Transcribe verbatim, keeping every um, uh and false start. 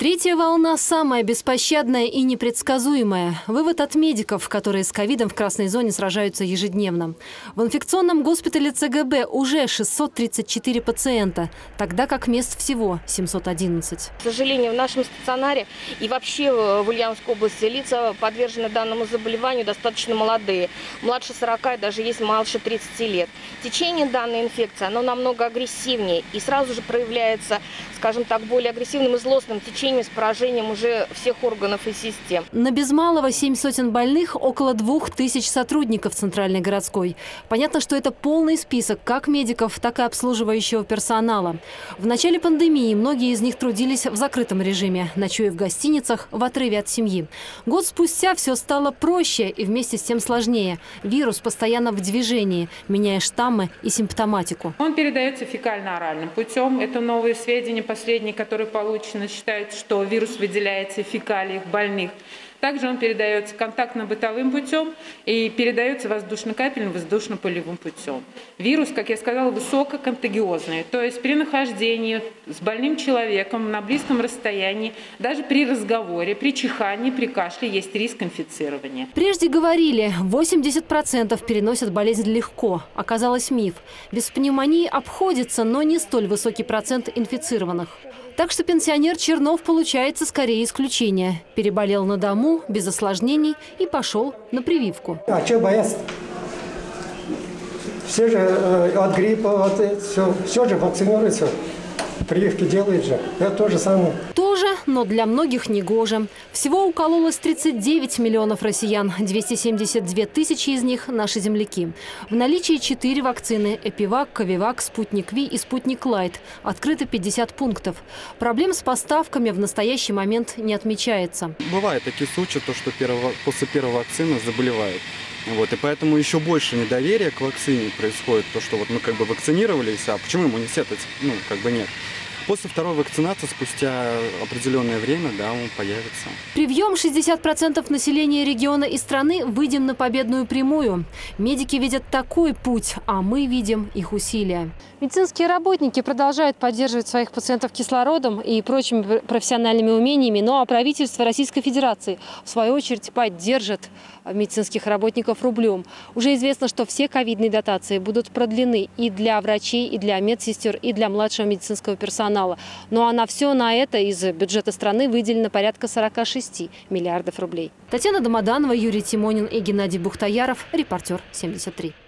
Третья волна самая беспощадная и непредсказуемая. Вывод от медиков, которые с ковидом в красной зоне сражаются ежедневно. В инфекционном госпитале ЦГБ уже шестьсот тридцать четыре пациента, тогда как мест всего семьсот одиннадцать. К сожалению, в нашем стационаре и вообще в Ульяновской области лица, подвержены данному заболеванию, достаточно молодые. Младше сорока и даже есть младше тридцати лет. Течение данной инфекции, оно намного агрессивнее и сразу же проявляется, скажем так, более агрессивным и злостным течением с поражением уже всех органов и систем. На без малого семь сотен больных, около двух тысяч сотрудников Центральной городской. Понятно, что это полный список как медиков, так и обслуживающего персонала. В начале пандемии многие из них трудились в закрытом режиме, ночуя в гостиницах, в отрыве от семьи. Год спустя все стало проще и вместе с тем сложнее. Вирус постоянно в движении, меняя штаммы и симптоматику. Он передается фекально-оральным путем. Это новые сведения, последние, которые получены, считают, что вирус выделяется в фекалиях больных. Также он передается контактно-бытовым путем и передается воздушно-капельным, воздушно-полевым путем. Вирус, как я сказала, высококонтагиозный. То есть при нахождении с больным человеком на близком расстоянии, даже при разговоре, при чихании, при кашле есть риск инфицирования. Прежде говорили, восемьдесят процентов переносят болезнь легко. Оказалось, миф. Без пневмонии обходится, но не столь высокий процент инфицированных. Так что пенсионер Чернов получается скорее исключение. Переболел на дому, без осложнений и пошел на прививку. А что бояться? Все же э, от гриппа, вот, все, все же вакцинируются. Прививки делают же. Это то же самое. Тоже, но для многих негоже. Всего укололось тридцать девять миллионов россиян. двести семьдесят две тысячи из них – наши земляки. В наличии четыре вакцины – Эпивак, Ковивак, Спутник Ви и Спутник Лайт. Открыто пятьдесят пунктов. Проблем с поставками в настоящий момент не отмечается. Бывают такие случаи, то, что первого, после первой вакцины заболевают. Вот, и поэтому еще больше недоверия к вакцине происходит. То, что вот мы как бы вакцинировались, а почему иммунитета ну, как бы нет. После второй вакцинации, спустя определенное время, да, он появится. Привьем шестьдесят процентов населения региона и страны, выйдем на победную прямую. Медики видят такой путь, а мы видим их усилия. Медицинские работники продолжают поддерживать своих пациентов кислородом и прочими профессиональными умениями, ну а правительство Российской Федерации, в свою очередь, поддержит медицинских работников рублем. Уже известно, что все ковидные дотации будут продлены и для врачей, и для медсестер, и для младшего медицинского персонала. Ну а на все на это из бюджета страны выделено порядка сорока шести миллиардов рублей. Татьяна Домоданова, Юрий Тимонин и Геннадий Бухтаяров. Репортер семьдесят три.